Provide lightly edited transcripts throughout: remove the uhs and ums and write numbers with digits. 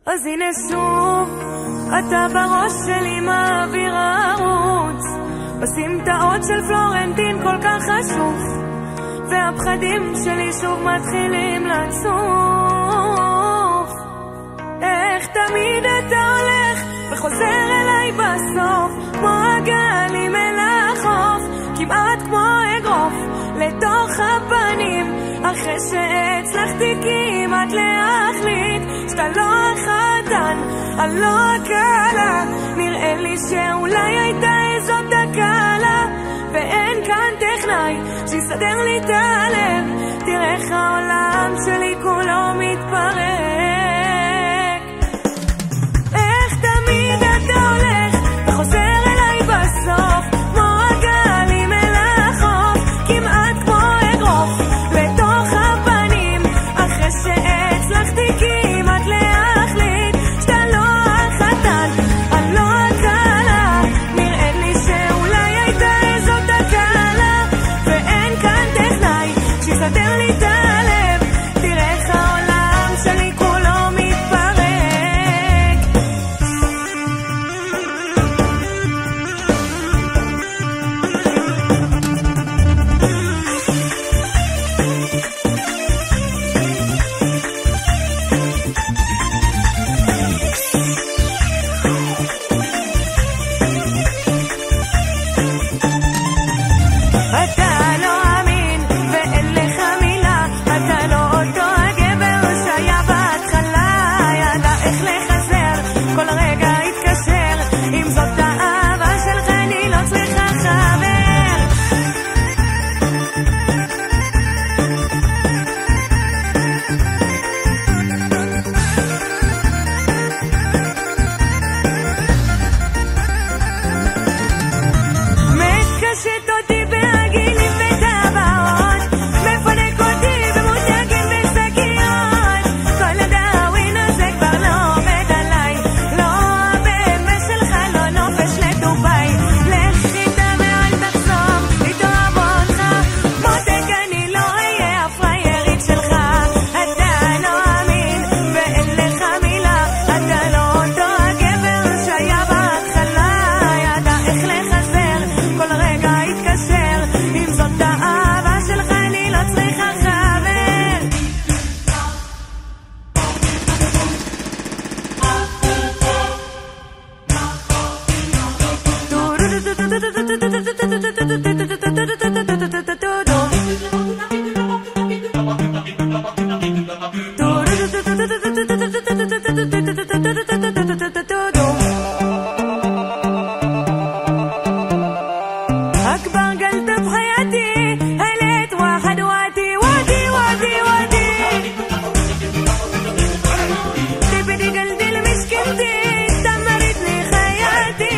אז הנה שוב, אתה בראש שלי מעביר ערוץ, בסמטאות של פלורנטין כל כך חשוף, והפחדים שלי שוב מתחילים לצוף. איך תמיד אתה הולך וחוזר אליי בסוף, כמו הגלים אל החוף, כמעט כמו אגרוף לתוך הפנים, אחרי שהצלחתי כמעט להחליט שאתה לא החתן, אני לא הקלה. נראה לי שאולי הייתה איזו תקלה, ואין כאן טכנאי שיסדר לי את הלב. תראה איך העולם שלי כולו מתפרק. איך תמיד אתה הולך וחוזר אליי בסוף, כמו הגלים אל החוף, כמעט כמו אגרוף לתוך הפנים, אחרי שהצלחתי כמעט להחליט שאתה לא החתן, אני לא הקלה. נראה לי שאולי הייתה איזו תקלה, ואין כאן טכנאי שיסדר לי את הלב. תראה איך העולם שלי כולו מתפרק. אתה לא אמין ואין לך מילה, אתה לא אותו הגבר שהיה בהתחלה, ידע איך לחזר, כל רגע התקשר, אם זאת האהבה שלך אני לא צריכה חבר. מקשט אותי בעגילים וטבעות, מפנק אותי במותגים ושקיות, כל הדאווין הזה כבר לא עובד עליי, לא הבן שלך לא נופש לדוביי. לך איתה ואל תחסום, איתו אבוא אותך, מותק אני לא אהיה הפריירית שלך. אתה לא אמין ואין לך מילה, אתה לא אותו הגבר שהיה בהתחלה, ידע איך לחזר, כל רגע התקשר, אם זאת האהבה שלך אני לא צריכה חבר. أكبر قلب بحياتي هليت واحد وادي وادي وادي وادي، تبدي قلبي المشكلتي دمرتني خياتي.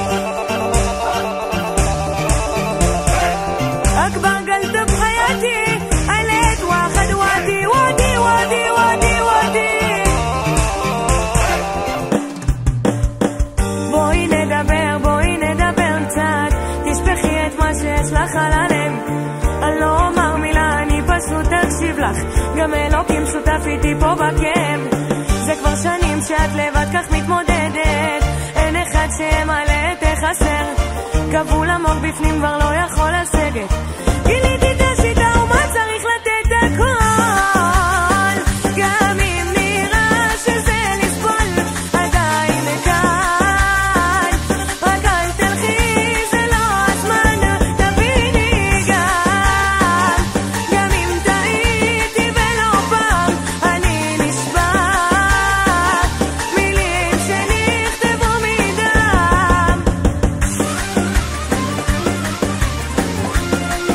أكبر قلب بحياتي هليت واحد وادي وادي وادي وادي وادي. בואי נדבר קצת, תשפכי את מה שיש לך על הלב. אני לא אומר מילה, אני פשוט תקשיב לך, גם אלוקים שותף איתי פה בכאב. זה כבר שנים שאת לבד כך מתמודדת, אין אחד שמלא את החסר, כבול עמוק בפנים כבר לא יכול לסגת. גיליתי את השיטה ומה צריך לתת הכל, גם אם נראה שזה לסבול, עדיין כאן, רק אל תלכי, זה לא הזמן, תביני גם אם טעיתי ולא פעם, אני נשבעת, מילים שנכתבו מדם.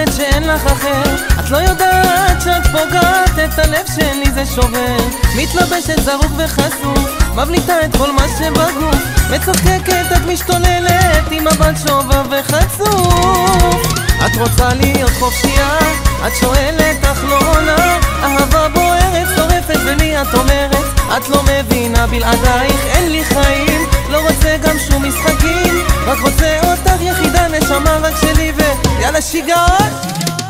חושבת שאין לך אחר, את לא יודעת שאת פוגעת את הלב שלי זה שובר. מתלבשת זרוק וחשוף, מבליטה את כל מה שבגוף, מצחקקת את משתוללת עם מבט שובב וחצוף. את רוצה להיות חופשייה, את שואלת אך לא עונה, אהבה בוערת שורפת ולי את אומרת את לא מבינה, בלעדייך אין לי חיים, לא רוצה גם שום משחקים, רק רוצה אותך יחידה נשמה רק שלי ויאללה שיגעות.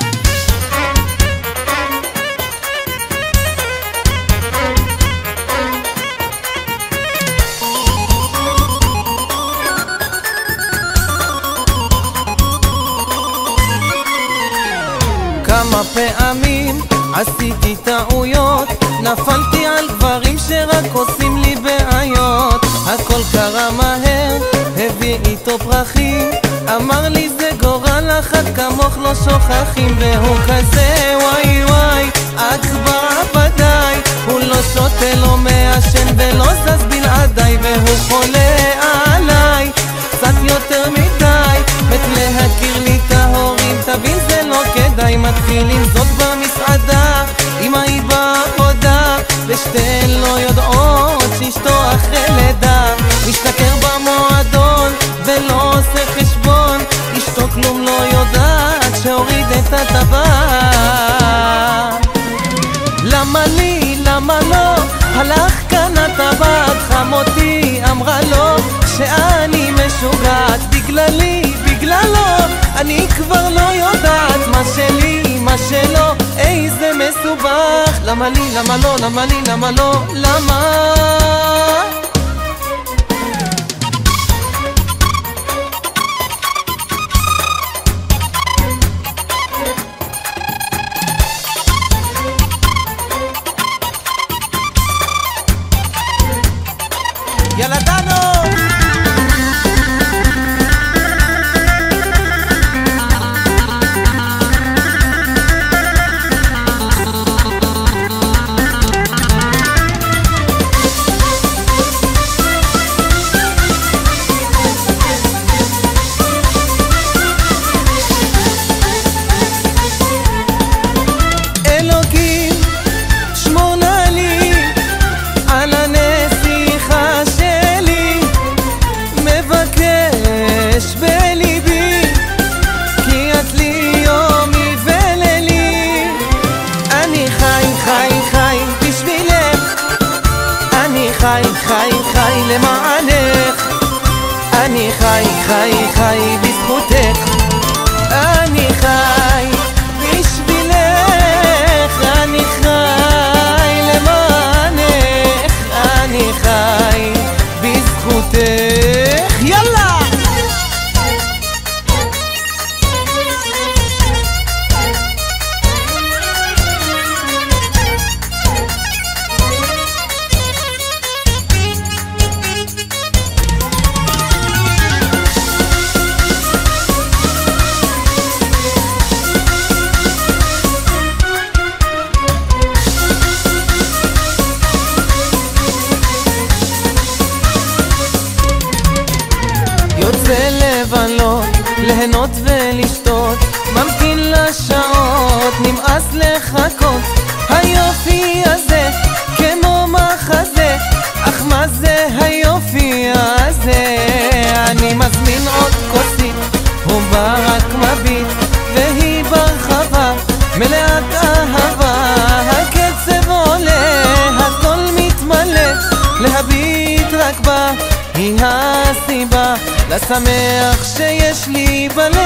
כמה פעמים עשיתי טעויות, נפלתי על דברים שרק עושים לי בעיות. הכל קרה מהר, הביא איתו פרחים, אמר לי זה גורל אחת כמוך לא שוכחים. והוא כזה וואי וואי, את כבר עבדיי, הוא לא שותה לא מעשן ולא זז בלעדיי, והוא חולה עליי קצת יותר מדי, מת להכיר לי את ההורים, תבין זה לא כדאי. מתחיל עם זאת במסעדה, אמא היא בעבודה, ושתיהן לא יודעות שאשתו אחרי לידה, משתכר במועדון ולא עושה חשבון, אשתו כלום לא יודעת שהוריד את הטבע. למה לי, למה לא, הלך כאן הטבעת, חמותי אמרה לו שאני משוגעת, בגללי, בגללו, אני כבר לא יודעת מה שלי, מה שלו, איזה מסובך. למה לי, למה לא, למה לי, למה לא, למה? יאללה דנו! חי למענך, אני חי בזכותך, אני חי בשבילך, אני חי למענך, אני חי בזכותך. יאללה! יוצא לבלות, ליהנות ולשתות, ממתין לשעות, נמאס לחכות. היופי הזה כמו מחזה, אך מה זה היופי הזה? אני מזמין עוד כוסית, הוא בא רק מביט, והיא ברחבה מלאת אהבה. הקצב עולה, הכל מתמלא, להביט רק בה היא הסיבה לשמח שיש לי בלב.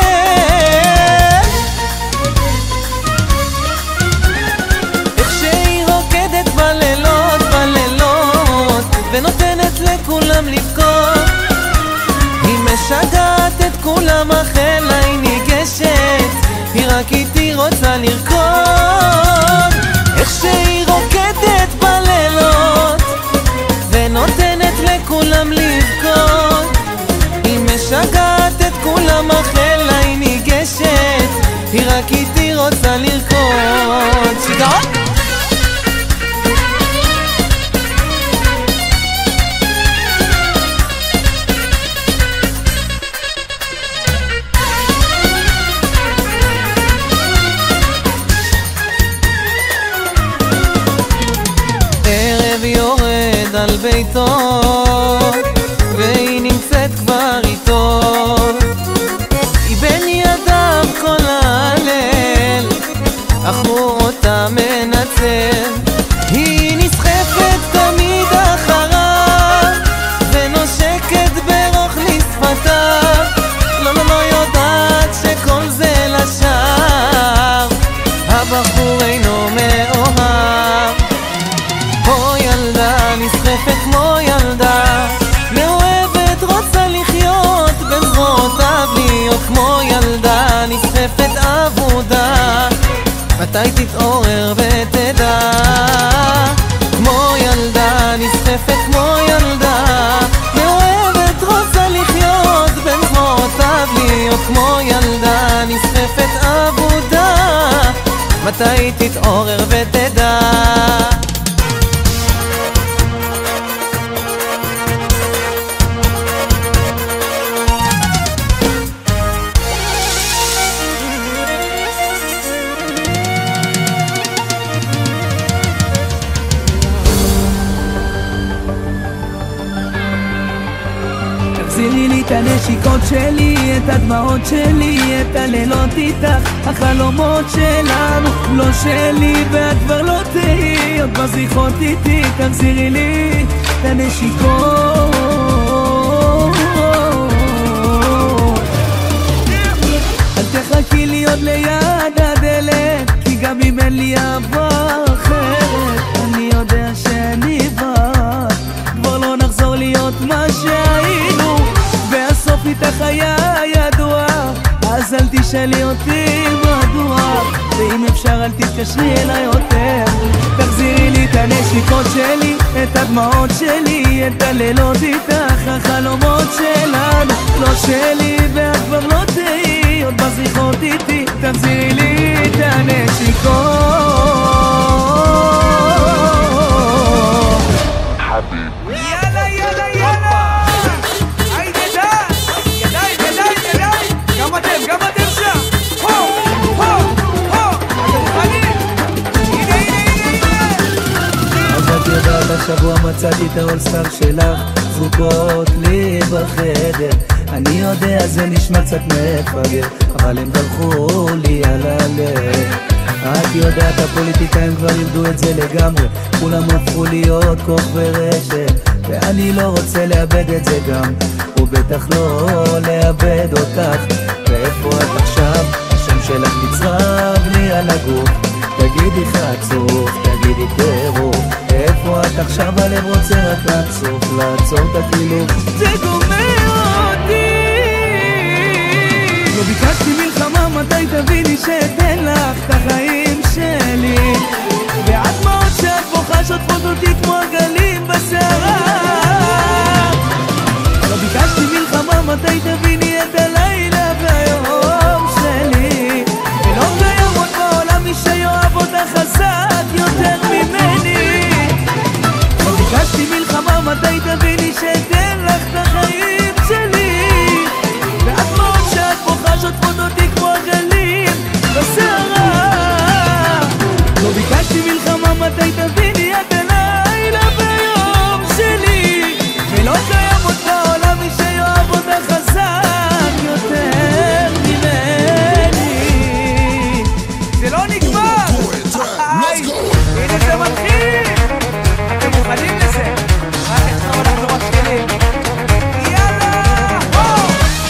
איך שהיא רוקדת בלילות, בלילות, ונותנת לכולם לבכות, היא משגעת את כולם, אך אליי ניגשת, היא רק איתי רוצה לרקוד. איך שהיא רוקדת בלילות ונותנת לכולם לבכות, היא משגעת את כולם, אך אליי ניגשת, על ביתו, והיא נמצאת כבר איתו. היא בין ידיו כל הליל, אך הוא אותה מנצל. היא נסחפת תמיד אחריו, ונושקת ברוך לשפתיו. לא יודעת שכל זה לשווא, הבחור אינו מאוהב. כמו ילדה נסחפת כמו ילדה, מאוהבת רוצה לחיות בין זרועותיו להיות. כמו ילדה נסחפת אבודה, מתי תתעורר ותדע. כמו ילדה נסחפת כמו ילדה, מאוהבת רוצה לחיות בין זרועותיו להיות. כמו ילדה נסחפת אבודה, מתי תתעורר ותדע. תחזירי לי את הנשיקות שלי, את הדמעות שלי, את הלילות איתך, החלומות שלנו לא שלי ואת כבר לא תהי עוד בזריחות איתי. תחזירי לי את הנשיקות, אל תחכי לי עוד ליד הדלת, כי גם אם אין לי אהבה אחרת, אני יודע שאני בא כבר לא נחזור להיות מה שהיינו, והסוף איתך היה ידוע. אז אל תשאלי אותי מדוע, ואם אפשר אל תתקשרי אליי יותר. תחזירי לי את הנשיקות שלי, את הדמעות שלי, את הלילות איתך, החלומות שלנו לא שלי ואת כבר לא תהי עוד בזריחות איתי. תחזירי לי את הנשיקות. יאללה יאללה יאללה, היידה דה, ידיים ידיים ידיים, גם אתם שם, הו הו הו, אתם מוכנים? הנה אז את יודעת השבוע מצאתי את האולסטאר שלך זרוקות לי בחדר. אני יודע זה נשמע קצת מפגר, אבל הם דרכו לי על הלב. את יודעת הפוליטיקאים כבר לימדו את זה לגמרי, כולם הפכו להיות כוח ורשת, ואני לא רוצה לאבד את זה גם, ובטח לא לאבד אותך. ואיפה את עכשיו? השם שלך נצרב לי על הגוף, תגידי חצוף, תגידי טירוף. איפה את עכשיו? הלב רוצה רק לעצור את הקילוף. זה גומר אותי. לא ביקשתי מלחמה, מתי תביני שאתן לך את החיים שלי, והדמעות שאת בוכה שוטפות אותי כמו הגלים בסערה. לא ביקשתי מלחמה, מתי תביני את הלילה והיום שלי, ולא קיים עוד בעולם מי שיואב אותך חזק יותר ממני. לא ביקשתי מלחמה, מתי תביני שאתן לך את החיים שלי, והדמעות שאת בוכה שוטפות אותי כמו הגלים בסערה. לא ביקשתי מלחמה, מתי תביני את הלילה ביום שלי, ולא קיים עוד בעולם מי שיואב אותך חזק יותר ממני. זה לא נגמר, הנה זה מתחיל, אתם מוכנים לזה? רק עכשיו אנחנו מתחילים. יאללה, בואו.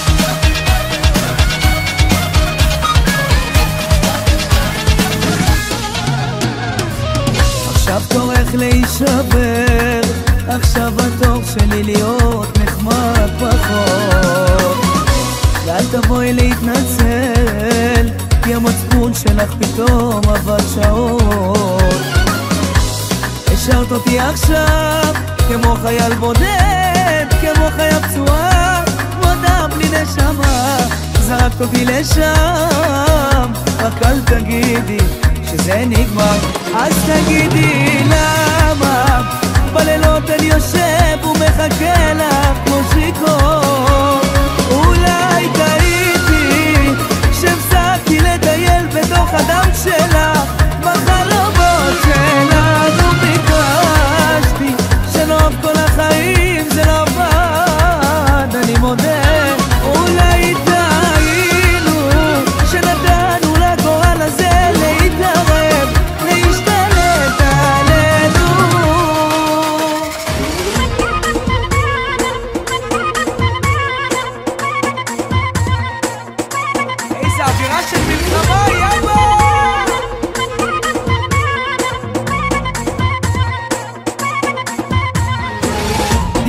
עכשיו תורך להישבר, עכשיו התור שלי להיות נחמד פחות. ואל תבואי להתנצל, כי המצפון שלך פתאום עבד שעות. השארת אותי עכשיו כמו חייל בודד, כמו חייל פצועה, כמו אדם בלי נשמה. זרקת אותי לשם, רק אל תגידי שזה נגמר. אז תגידי למה בלילות אני יושב ומחכה לך כמו שיכור. אולי טעיתי שהפסקתי לטייל בתוך הדם שלך, בחלומות שלנו ביקשתי שלא כל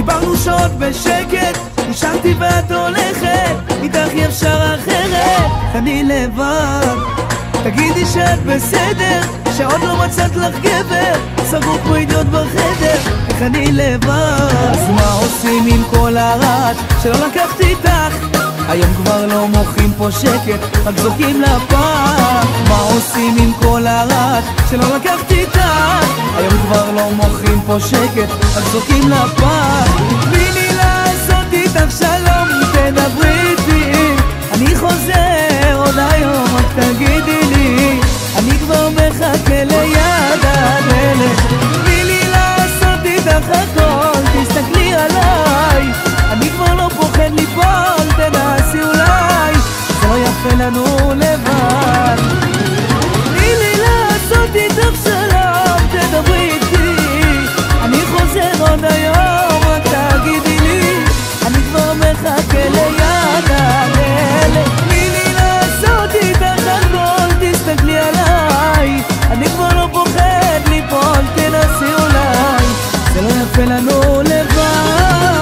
דיברנו שעות בשקט, נשארתי ואת הולכת, איתך אי אפשר אחרת, אני לבד. תגידי שאת בסדר, שעוד לא מצאת לך גבר, סגור כמו אידיוט בחדר, איך אני לבד. אז מה עושים עם כל הרעש שלא לקחתי איתך? היום כבר לא מוחים פה שקט, רק זוקים לפח. מה עושים עם כל הרעש שלא לקחתי איתך? היום כבר לא מוחים פה שקט, רק זוקים לפח. תני לי לעשות איתך שלום, תדברי איתי, אני חוזר עוד היום, רק תגידי לי, אני כבר מחכה ליד הדלת. תני לי לעשות איתך הכל, תסתכלי עליי, אני כבר לא פוחד ליפול, תנסי אולי, זה לא יפה לנו לבד. תני לי לעשות איתך שלום, תדברי איתי, אני חוזר עוד היום, רק תגידי לי, אני כבר מחכה ליד הדלת. תני לי לעשות איתך הכל, תסתכלי עליי, אני כבר לא פוחד ליפול, תנסי אולי, זה לא יפה לנו לבד.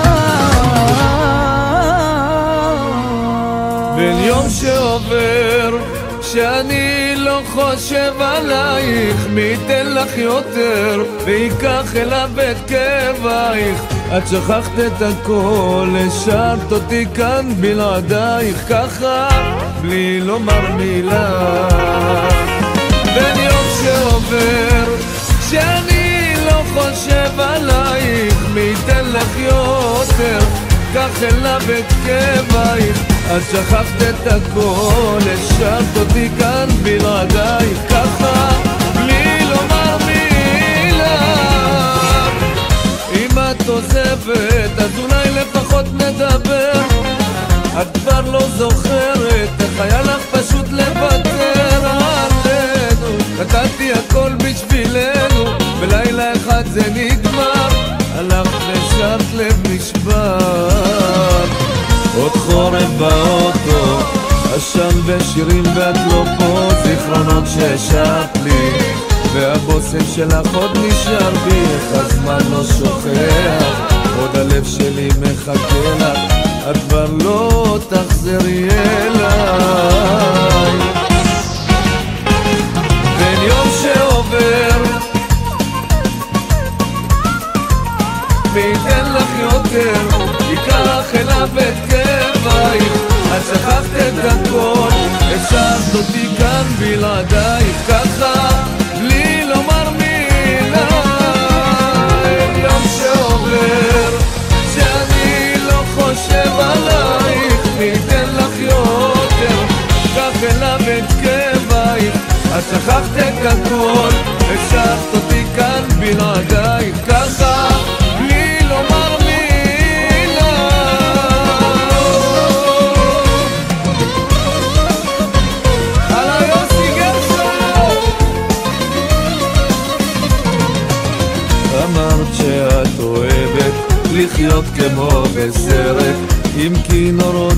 בין יום שעובר שאני לא חושב עלייך, מי ייתן לך יותר ויקח אליו את כאבייך. את שכחת את הכל, השארת אותי כאן בלעדייך, ככה בלי לומר מילה. בין יום שעובר שאני לא חושב עלייך, מי ייתן לך יותר, קח אליו את כאבייך. את שכחת את הכל, השארת אותי כאן בלעדייך, ככה בלי לומר מילה. אם את עוזבת אז אולי לפחות נדבר, את כבר לא זוכרת איך היה לך פשוט לוותר עלינו. נתתי הכל בשבילנו, בלילה אחד זה נגמר, הלכת ושארת לב נשבר. עוד חורף באוטו, עשן ושירים ואת לא פה, זיכרונות שהשארת לי, והבושם שלך עוד נשאר בי, איך הזמן לא שוכח, עוד הלב שלי מחכה לך, את כבר לא תחזרי אליי. בין יום שעובר מי ייתן לך יותר, ייקח אליו את כאבייך. את שכחת את הכל, השארת אותי כאן בלעדייך, ככה בלי לומר מילה. יום שעובר שאני לא חושב עלייך, מי ייתן לך יותר, קח אליו את כאבייך. את שכחת את הכל, השארת אותי כאן בלעדייך, ככה בלי לומר מילה. הלאה יוסי גרשון. אמרת שאת אוהבת לחיות כמו בסרט, עם כינורות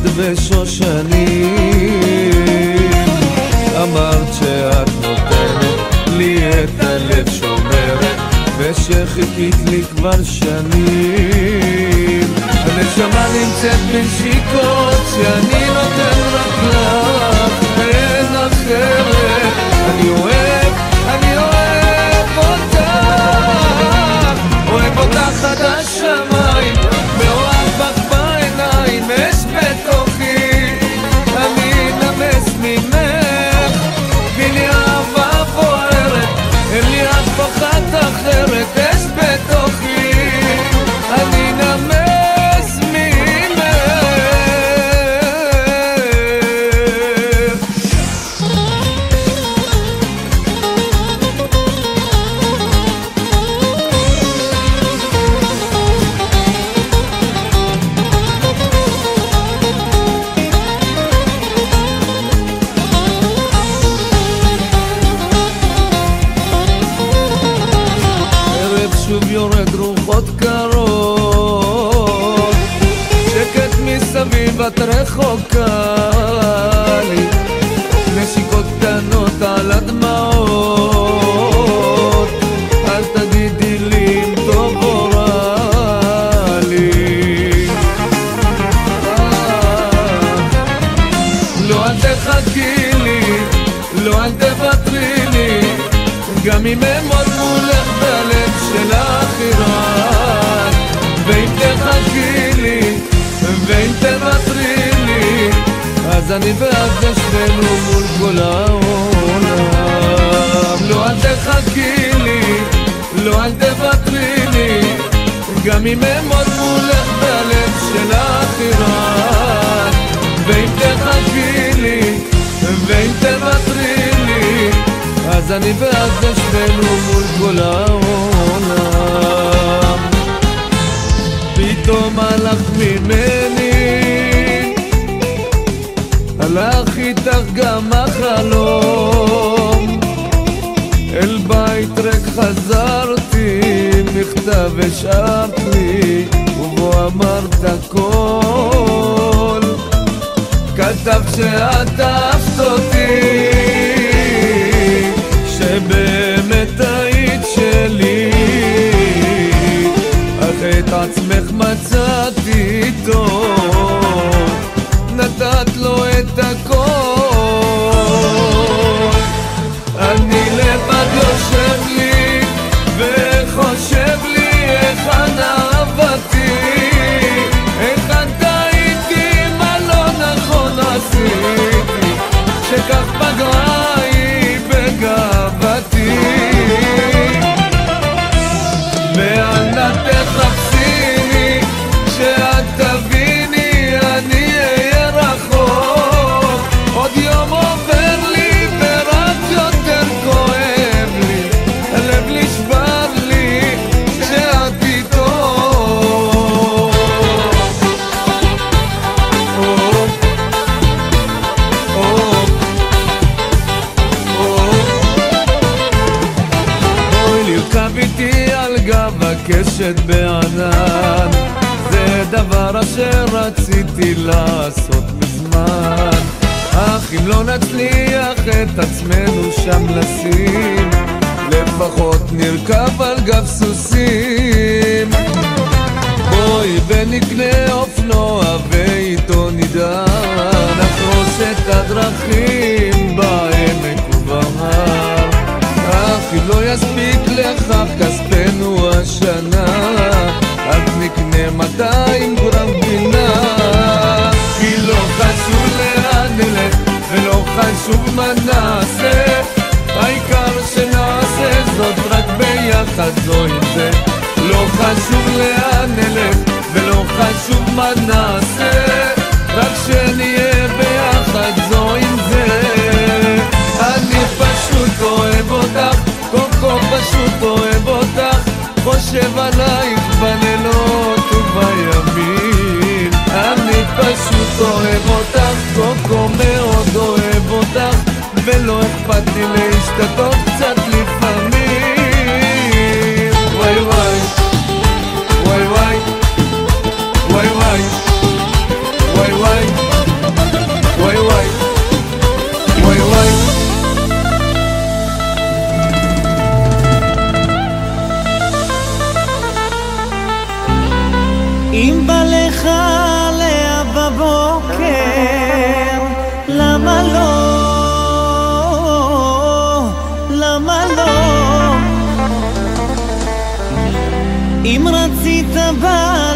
ושושנים. אמרת שאת נותנת לי את הלב, שומרת ושחיכית לי כבר שנים. הנשמה נמצאת בנשיקות שאני נותן רק לך, אין אחרת. אני אוהב אותך, אוהב אותך עד השמיים, מאוהב בך בעיניים, אש בתוכי, אני נמס ממך, תני לי אהבה בוערת, אין לי אף אחת אחרת, אש בתוכי, אני נמס ממך. שוב יורד רוחות קרות, שקט מסביב את רחוקה לי, נשיקות קטנות על הדמעות, אל תגידי לי אם טוב או רע לי. גם אם אמות מולך בלב שלך ירד, ואם תחכי לי ואם תוותרי לי, אז אני ואת נשבנו מול כל העולם. פתאום הלך ממני, הלך איתך גם החלום, אל בית ריק חזרתי, מכתב השארת לי ובו אמרת הכל, כתבת שאת אהבת אותי, שבאמת היית שלי, אך את עצמך מצאתי איתו, נתת לו את הכל. אני לבד יושב לי וחושב לי היכן אהבתי, היכן טעיתי, מה לא נכון עשיתי, שכך פגעה היא בגאוותי. ואל תחפשיני, שאת תביני אני אהיה רחוק, עוד יום עובר לי ורק יותר כואב לי, הלב נשבר לי כשאת איתו. בואי לרכב איתי על גב הקשת בענן, זה דבר אשר רציתי לעשות מזמן, אך אם לא נצליח את עצמנו שם לשים, לפחות נרכב על גב סוסים. בואי ונקנה אופנוע ואיתו נדע, נחרוש את הדרכים בעמק ובהר, אך אם לא יספיק לכך כספנו השנה, אז נקנה 200 גרם גבינה. כי לא חשוב לאן נלך ולא חשוב מה נעשה, העיקר שנעשה זאת רק ביחד זו עם זה. לא חשוב לאן נלך ולא חשוב מה נעשה, רק שנהיה ביחד זו עם זה. אני פשוט אוהב אותך, קוקו פשוט אוהב אותך, חושב עלייך בלילות ובימים. אני פשוט אוהב אותך, קוקו מאוד אוהב אותך, ולא אכפת לי להשתתות קצת לפעמים. וואי וואי וואי וואי וואי וואי וואי וואי וואי וואי וואי וואי. אם בא לך עליה בבוקר, למה לא? למה לא? אם רצית בא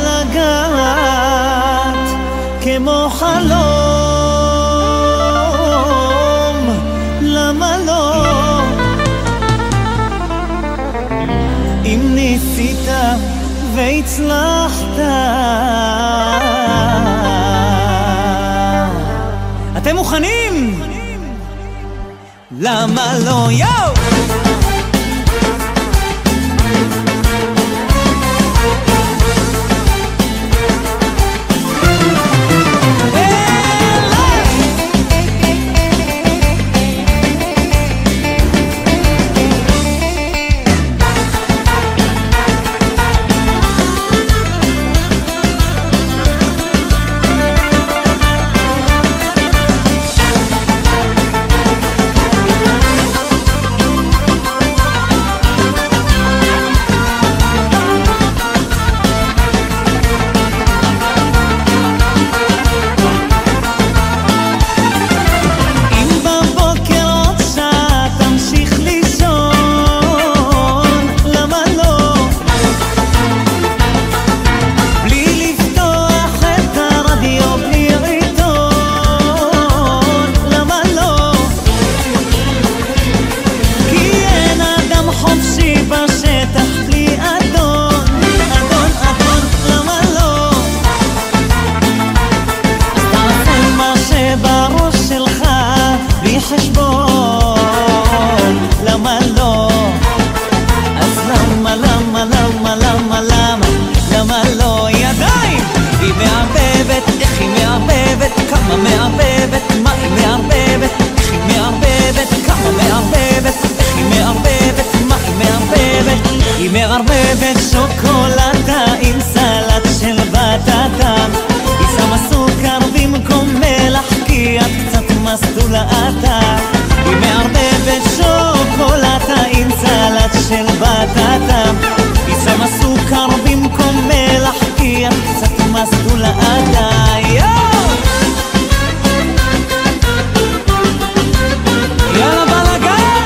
לגעת כמו חלום, למה לא? אם ניסית והצלחת, אתם מוכנים? למה לא? יאו! שוקולדה עם סלט של בטטה, היא שמה סוכר במקום מלח כי את קצת מסטולתה, היא מערבבת שוקולדה עם סלט של בטטה, היא שמה סוכר במקום מלח כי את קצת מסטולתה. יאללה בלגן!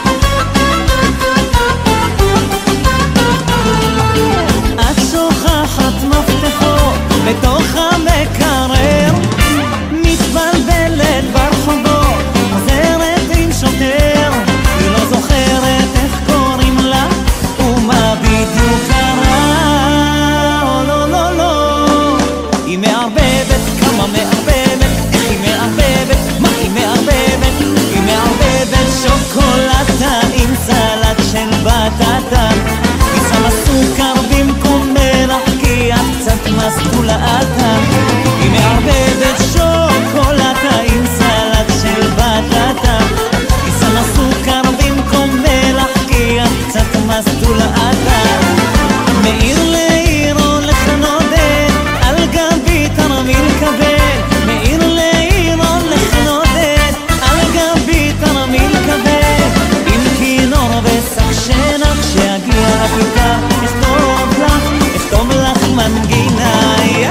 את שוכחת מפתחות בתוך המקרר, מתבלבלת ברחובות, עוזרת עם שוטר, היא לא זוכרת איך קוראים לה ומה בדיוק קרה. לא לא לא, היא מערבבת, כמה מערבבת, איך היא מערבבת, מה היא מערבבת, היא מערבבת שוקולדה עם סלט של בטטה, היא שמה סוכר במקום מלח כי את קצת מסטולתה, היא מערבבת שוקולדה עם סלט של בטטה, היא שמה סוכר במקום מלח כי את קצת מסטולתה. מעיר לעיר הולך נודד, על גבי תרמיל כבד, מעיר לעיר הולך נודד, על גבי תרמיל כבד, עם כינור ושק שנח שיגיע הכיתה, אכתוב לך מנגינה.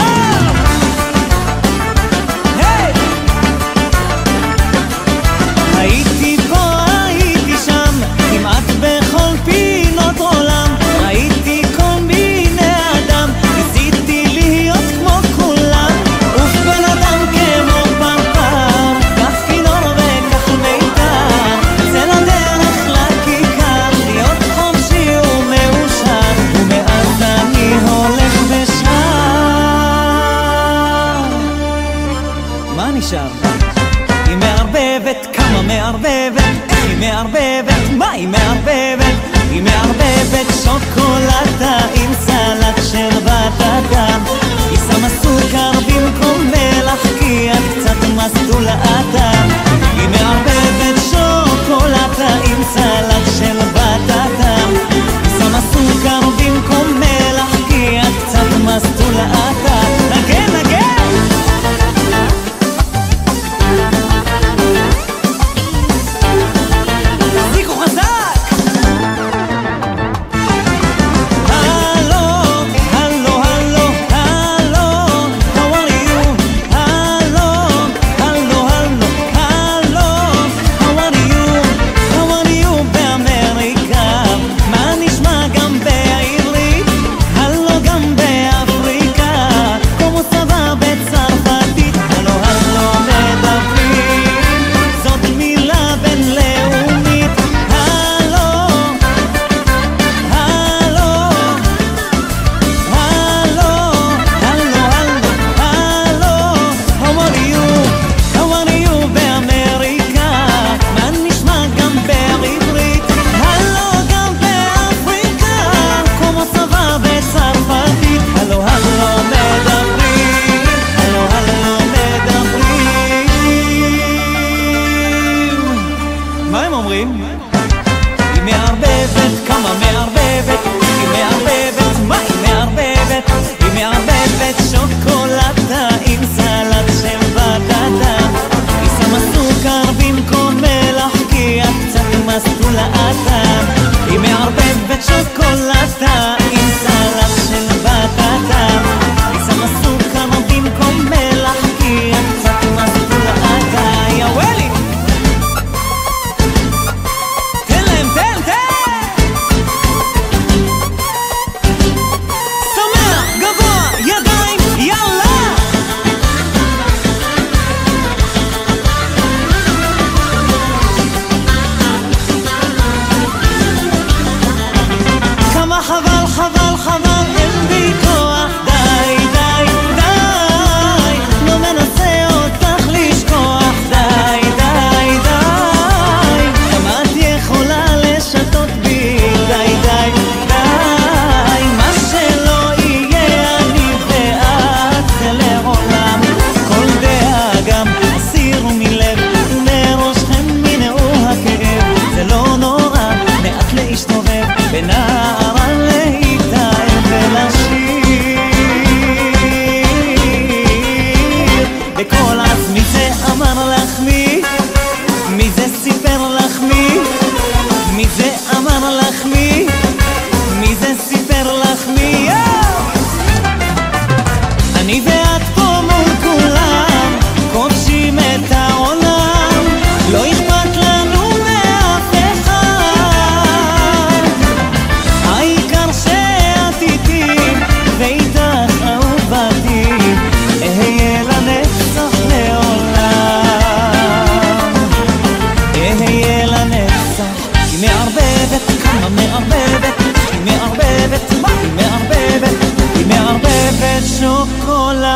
הייתי פה, הייתי שם, כמעט בכל פינות עולם, ראיתי כל מיני אדם, ניסיתי להיות כמו כולם, ובן אדם כמו פרפר, כך כינור וכך מיתר, זה לדרך לכיכר, להיות חופשי ומאושר, ומאז אני הולך ושר. מה נשאר? היא מערבבת, כמה מערבבת, איך היא מערבבת, מה היא מערבבת, היא מערבבת שוקולדה עם סלט של בטטה, היא שמה סוכר במקום מלח כי את קצת מסטולתה, היא מערבבת שוקולדה עם סלט של בטטה, היא שמה סוכר במקום מלח כי את קצת מסטולתה. נגן נגן!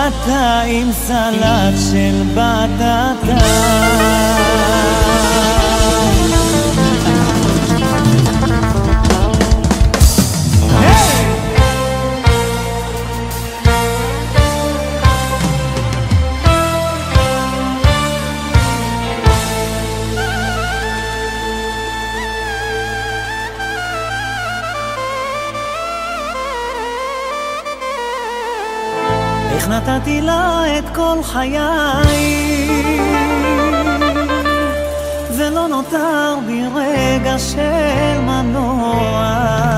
באת עם סלט של בטטה. איך נתתי לה את כל חיי ולא נותר בי רגע של מנוע.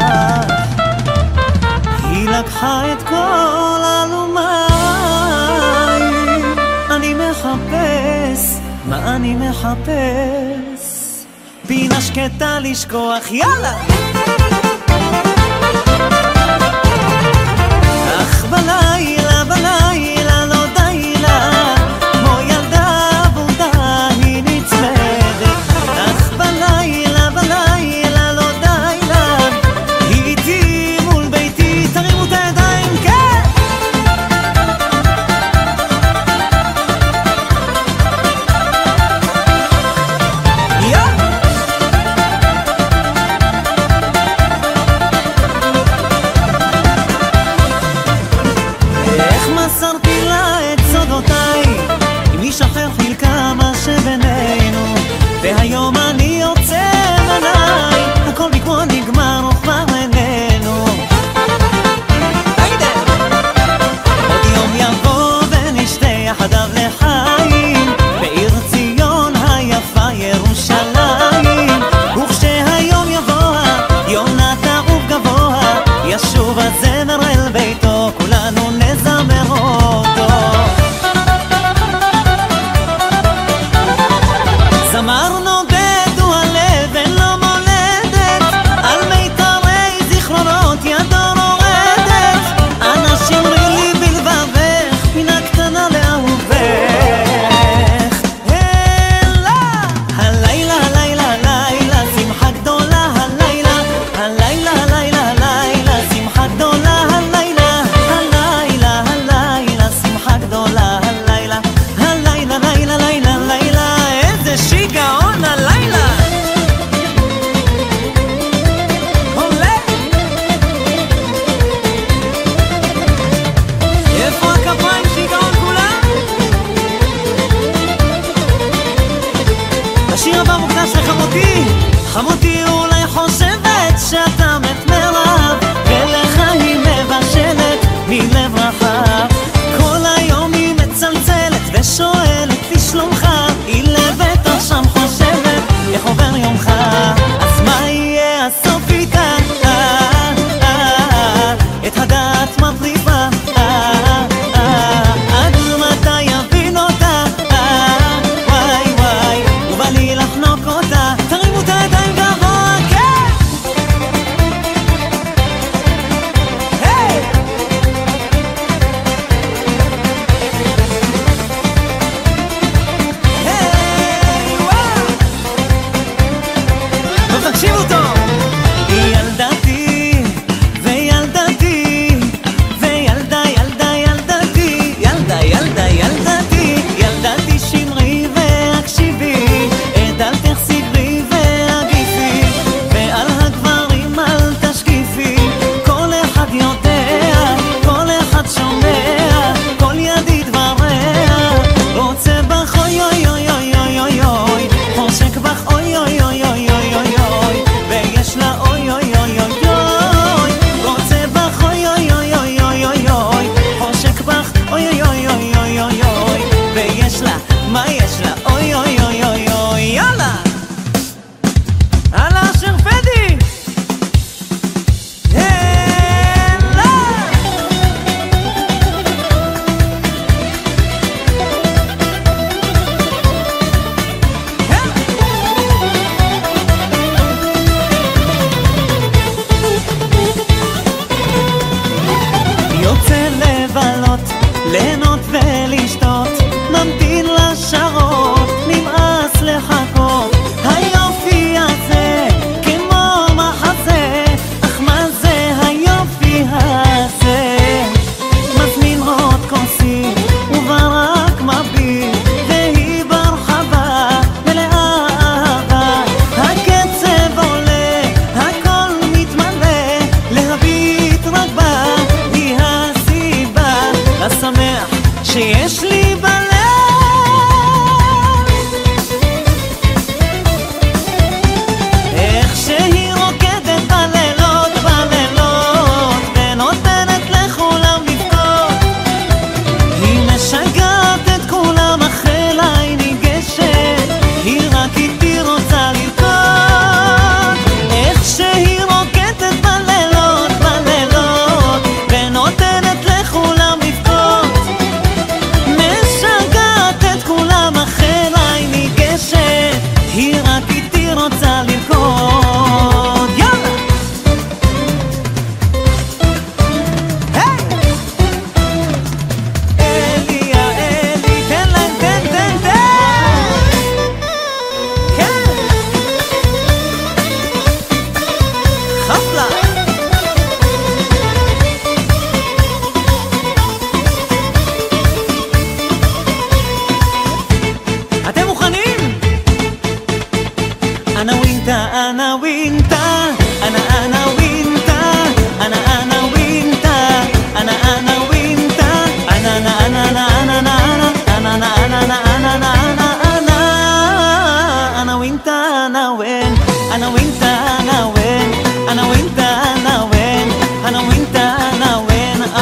היא לקחה את כל אלומיי. אני מחפש, מה אני מחפש? פינה שקטה לשכוח, יאללה! אך בלילה, בלילה לא די לה, כמו ילדה בודה היא נצמדת. אך בלילה, בלילה לא די לה, היא איתי מול ביתי, תרימו את הידיים, כן!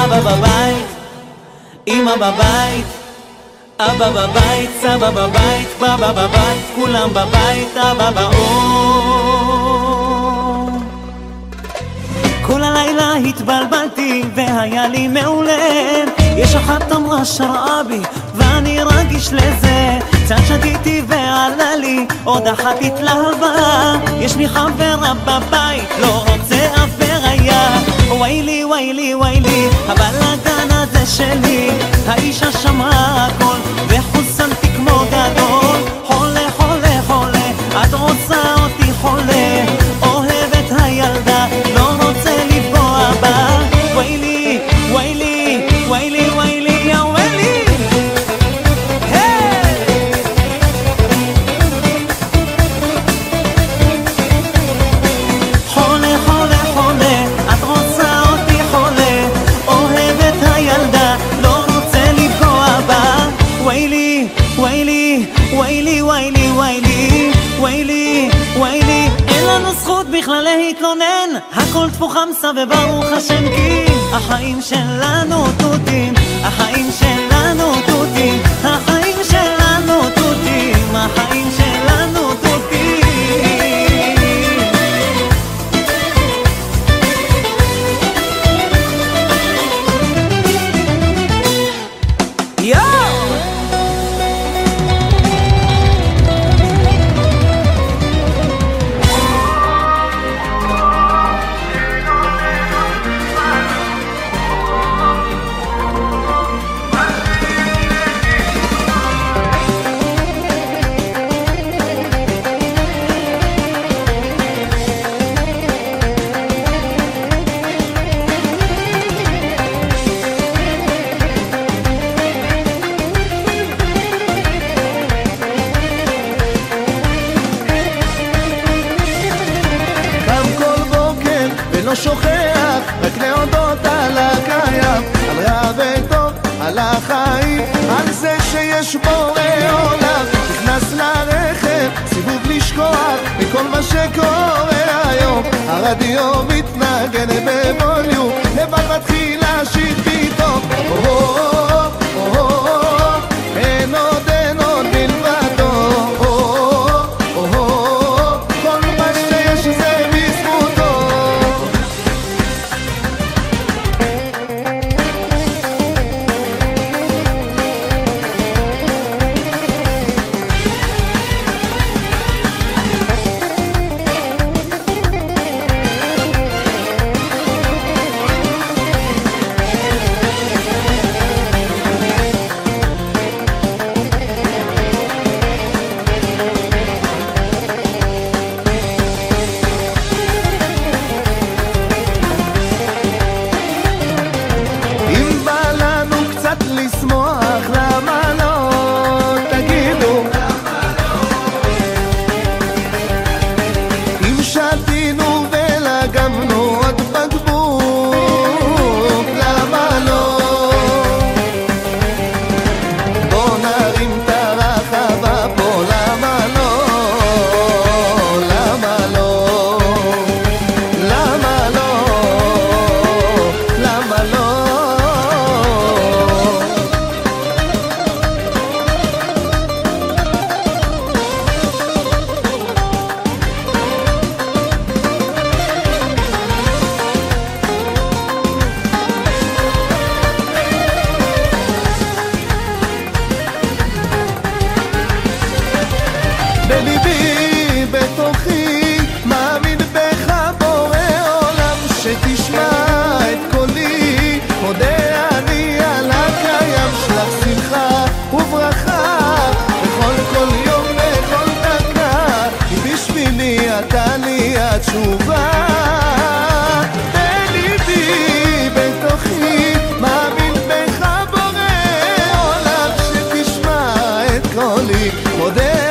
אבא בבית, אמא בבית, אבא בבית, סבא בבית, בבא בבית, כולם בבית, אבא באור. כל הלילה התבלבלתי והיה לי מעולה, יש אחת אמרה שרעה בי ואני רגיש לזה, קצת שתיתי ועלה לי, עוד אחת התלהבה, יש לי חברה בבית, לא רוצה אף בראיה, ויילי ויילי ויילי, הבלגן הזה שלי, האישה שמרה הכל וחוסנתי כמו גדול, חולה חולה חולה, את רוצה אותי חולה, אוהבת הילדה, לא רוצה לפגוע בה, ויילי ויילי ויילי ויילי יא ויילי, חולה חולה חולה, את רוצה אותי חולה, אוהבת הילדה, לא רוצה לפגוע בה, ויילי ויילי ויילי ויילי ויילי ויילי ויילי, אין לנו זכות בכלל להתלונן, הכל תפוך חמסה וברוך השם, כי החיים שלנו תותים, החיים שלנו תותים, החיים שלנו תותים, החיים שלנו תותים. לא שוכח, רק להודות על הקיים, על רע וטוב, על החיים, על זה שיש בורא עולם, נכנס לרכב, סיבוב לשכוח, מכל מה שקורה היום, הרדיו מתנגן בווליום, לבד מתחיל לשיר פתאום, אין עוד מלבדו, כל מה שיש זה בזכותו. בליבי, בתוכי, מאמין בך בורא עולם, שתשמע את קולי, מודה אני על הקיים, שלח שמחה וברכה, בכל כל יום, בכל דקה, כי בשבילי אתה לי התשובה. בליבי, בתוכי, מאמין בך בורא עולם, שתשמע את קולי, מודה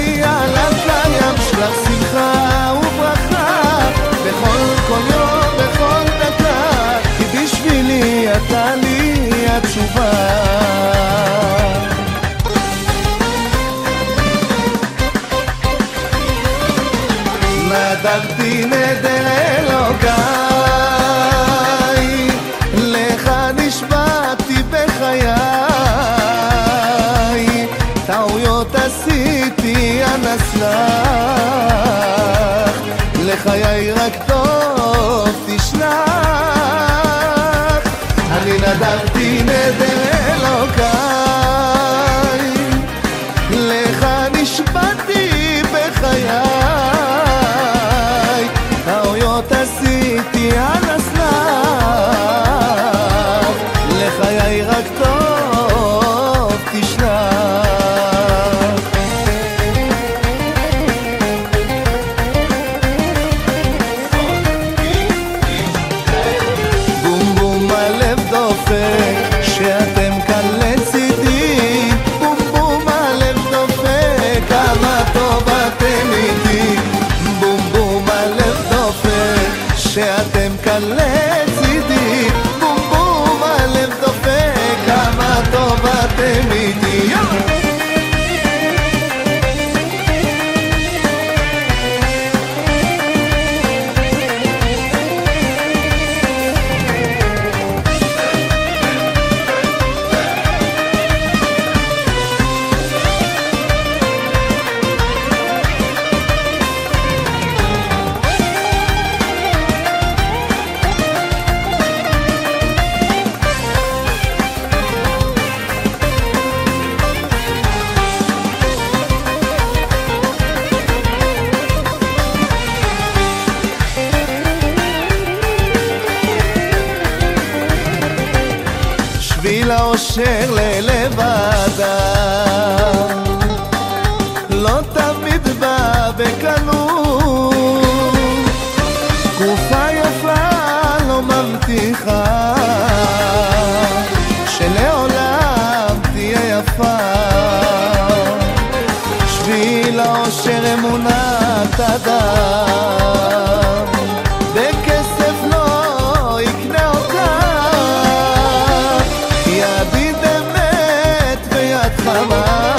שלח שמחה וברכה, בכל כל יום, בכל דקה, כי בשבילי אתה לי התשובה. נדרתי נדר אלוקיי, לך נשמע לחיי רק טוב תשלח. אני נדרתי נדר אלוקיי, לך נשבעתי בחיי, טעויות עשיתי על הסלח, לחיי רק טוב תשלח. בום בום הלב דופק שאתם כאן לצידי, בום בום הלב דופק כמה טוב אתם איתי, בום בום הלב דופק שאתם כאן לצידי, בום בום הלב דופק כמה טוב אתם איתי. שביל האושר ללב האדם לא תמיד בא בקלות, תקופה יפה לא מבטיחה שלעולם תהיה יפה. שביל האושר אמונת אדם בכסף לא יקנה אותה, יביט אמת ויד חמה,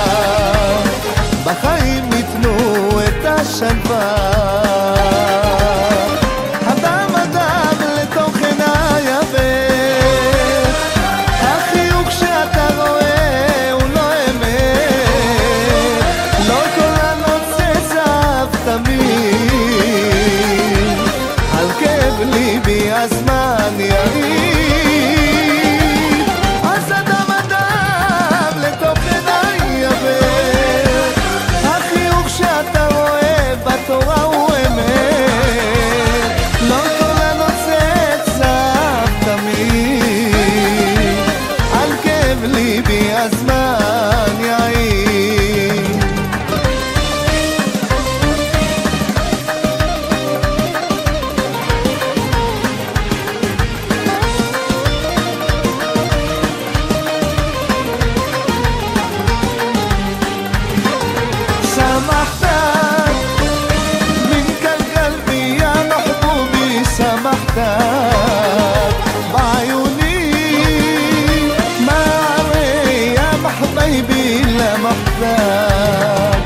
בחיים ייתנו את השלווה. אדם אדם לתוך עיניי יבט, החיוך שאתה רואה הוא לא אמת, לא כל הנוצץ אהב תמיד, על כאב ליבי הזמן יריד. התורה הוא אמת, לא כל הנוצץ אהב תמיד, על כאב ליבי הזמן יעיד. שמחת بعيوني ما يا محبيبي لا محتاج،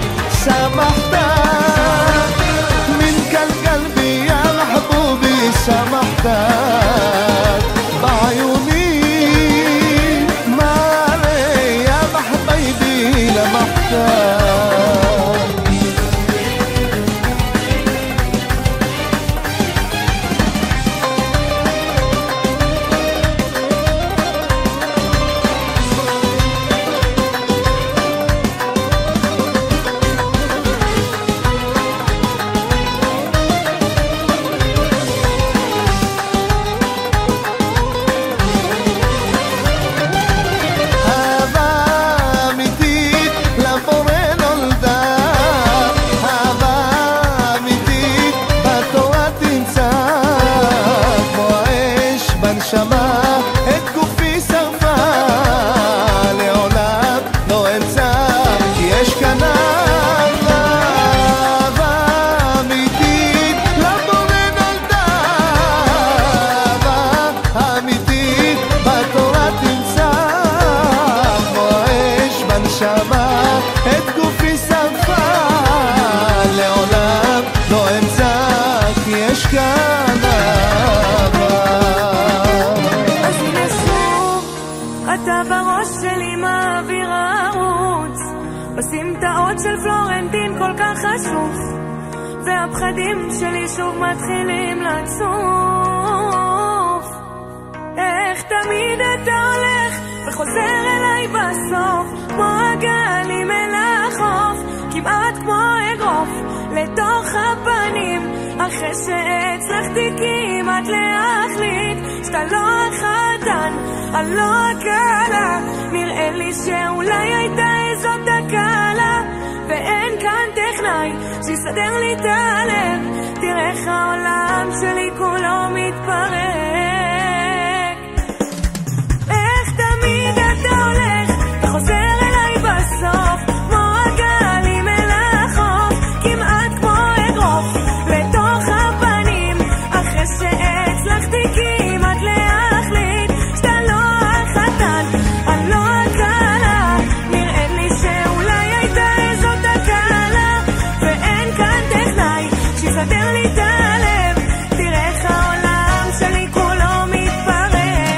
سامحتك من قلبي يا محبوبي، سامحتك بعيوني ما يا محبيبي لا محتاج. את גופי שרפה לעולם לא אמצא, כי יש כאן אהבה אמיתית לבורא נולדה, אהבה אמיתית בתורה תמצא, כמו האש בנשמה את גופי שרפה לעולם לא אמצא, כי יש כאן אתה בראש שלי מעביר ערוץ בסמטאות של פלורנטין כל כך חשוף, והפחדים שלי שוב מתחילים לצוף. איך תמיד אתה הולך וחוזר אליי בסוף, כמו הגלים אל החוף, כמעט כמו אגרוף לתוך הפנים, אחרי שהצלחתי כמעט להחליט שאתה לא החתן, אני לא הקלה. נראה לי שאולי הייתה איזו תקלה, ואין כאן טכנאי שיסדר לי את הלב. תראה איך העולם שלי כולו מתפרק. איך תמיד אתה הולך וחוזר אליי בסוף, כמו הגלים אל החוף, כמעט כמו אגרוף לתוך הפנים, אחרי שהצלחתי כמעט להחליט שאתה לא החתן, אני לא הקלה. נראה לי שאולי הייתה איזו תקלה, ואין כאן טכנאי שיסדר לי את הלב. תראה איך העולם שלי כולו מתפרק.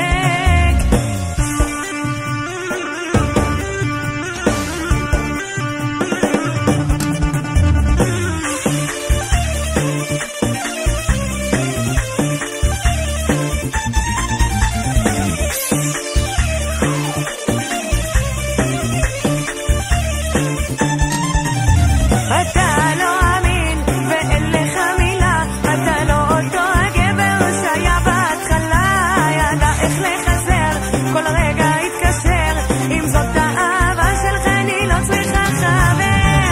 אתה לא אמין ואין לך מילה, אתה לא אותו הגבר שהיה בהתחלה, ידע איך לחזר, כל רגע התקשר. אם זאת האהבה שלך אני לא צריכה חבר.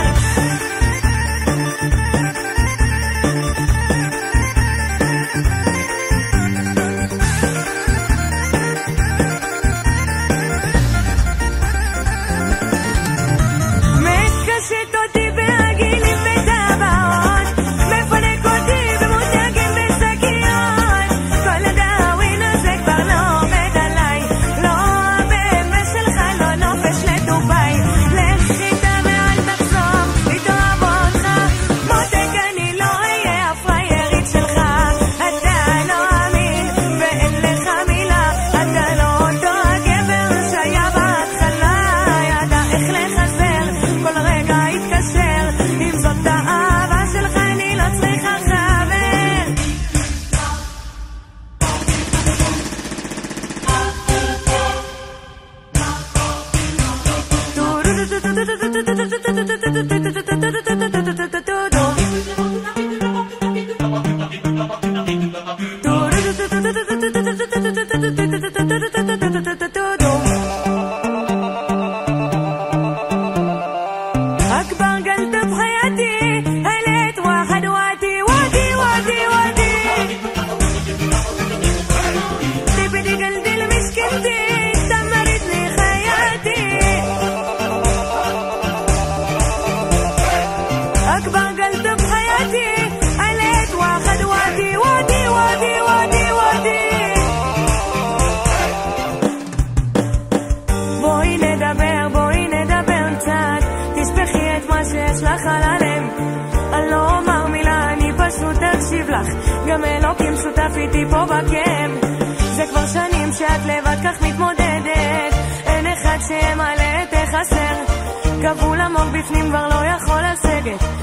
מקשט אותי בעגילים וטבעות, מפנק אותי במותגים ושקיות. כל הדאווין הזה כבר לא עומד עליי, לא הבאמת שלך לא נופש לדוביי. לך איתה ואל תחזור, היא תאהב אותך, מותק אני לא אהיה הפריירית שלך. אתה לא אמין ואין לך מילה, אתה לא אותו הגבר שהיה בהתחלה, ידע איך לחזר, כל רגע התקשר. אם זאת האהבה שלך אני לא צריכה חבר. أكبر قلب بحياتي هليت واحد وادي وادي وادي وادي، تبدي قلبي لمشكلتي دمرتني خياتي. أكبر قلب بحياتي هليت واحد وادي وادي وادي وادي وادي. בואי נדבר קצת, תשפכי את מה שיש לך על הלב. אני לא אומר מילה, אני פשוט אקשיב לך, גם אלוקים שותף איתי פה בכאב. זה כבר שנים שאת לבד כך מתמודדת, אין אחד שימלא את החסר, כבול עמוק בפנים כבר לא יכול לסגת.